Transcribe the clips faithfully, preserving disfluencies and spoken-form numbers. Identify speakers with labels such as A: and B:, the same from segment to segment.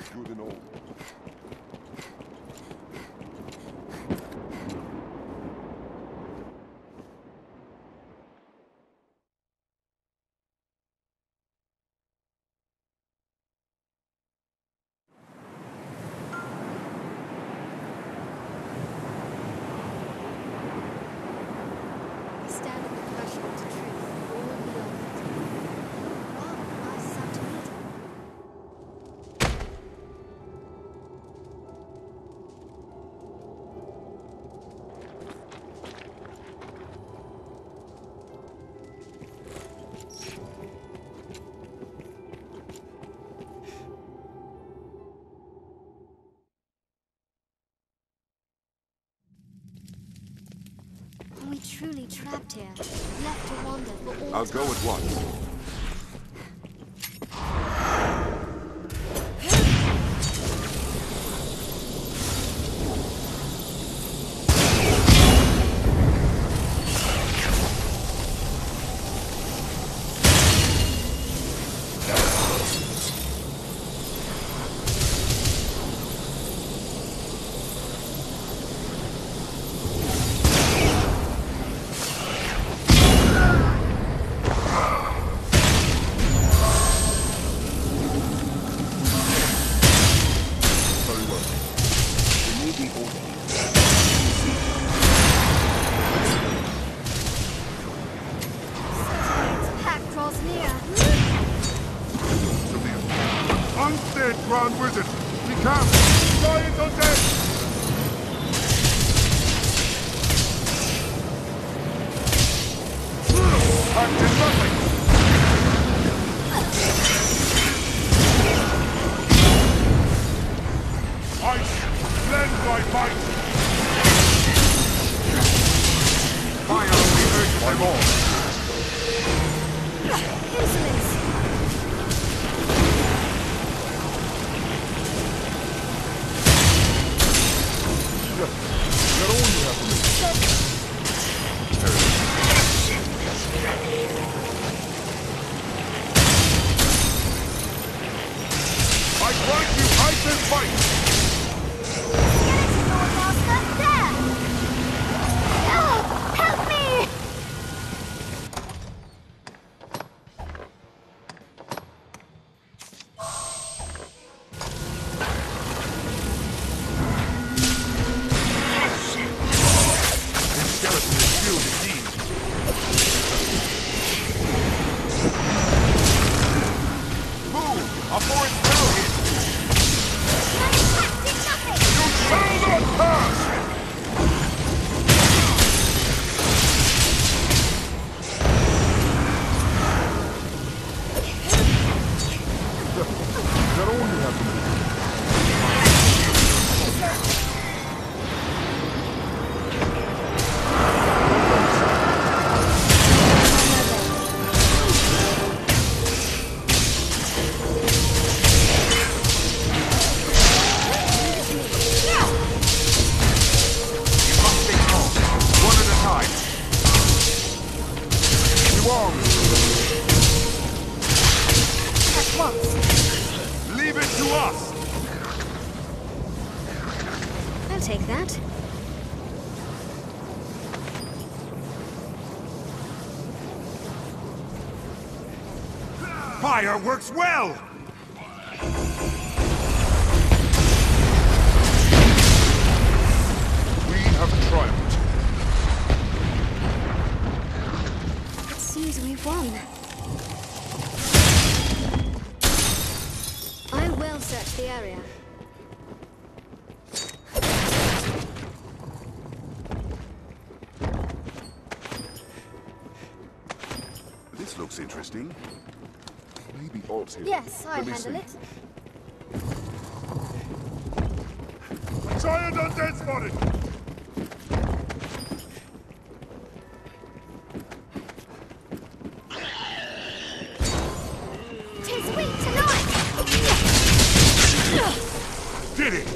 A: good and old.
B: We stand at the threshold to truth, all beyond it. Wow, nice out to meet him. Are we truly trapped here, left to wander for all
A: I'll
B: time?
A: go at once. Very well. We need the order.
B: Its pack draws near.
A: Severe. Undead Grand Wizard! We come! Giant undead! Captain Nothing! Ice! Blend by fight! Fire only urges them all!
B: Insolence!
A: Is that all you have for me? I grant you ice and fight!
B: Skeleton Lord Master, there! Oh, help me!
A: This skeleton is skilled indeed. Move! A foreign arrow hit!
B: My attack did nothing!
A: You shall not pass! Is that all you have for me? You must stay strong, one at a time. You armed.
B: At once.
A: Leave it to us.
B: I'll take that.
A: Fire works well. We have triumphed.
B: It seems we've won. I will search the area.
A: This looks interesting. Maybe Alt's here.
B: Yes, I'll
A: Let me
B: handle
A: see.
B: it.
A: Giant undead spotted!
B: Tis weak tonight!
A: Did it!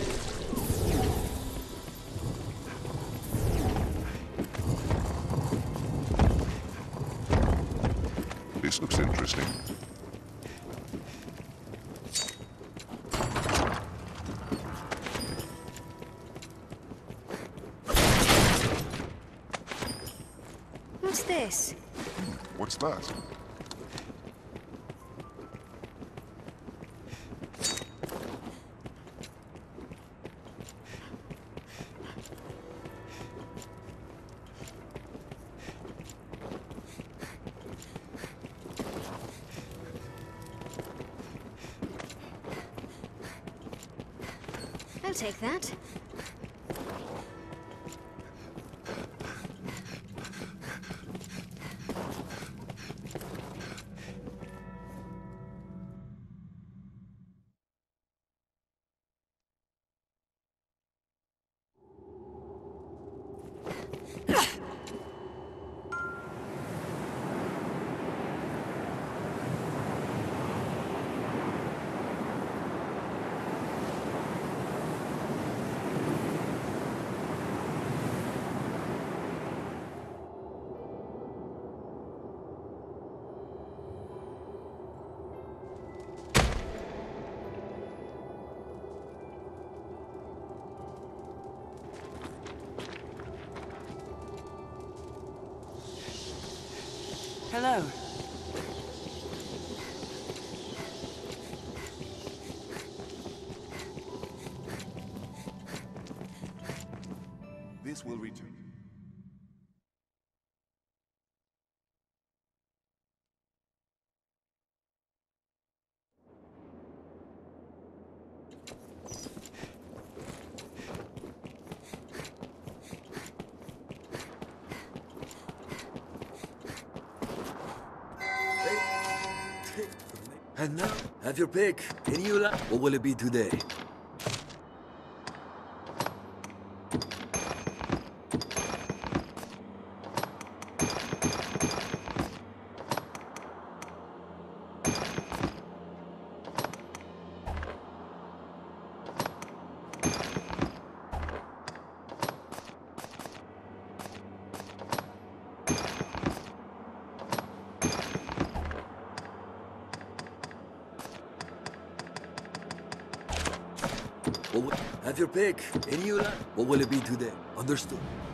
A: This looks interesting.
B: this?
A: What's that?
B: I'll take that.
C: Hello.
A: This will reach you.
D: And now, have your pick. Any you like? What will it be today? What will, have your pick. Any you like? What will it be today? Understood.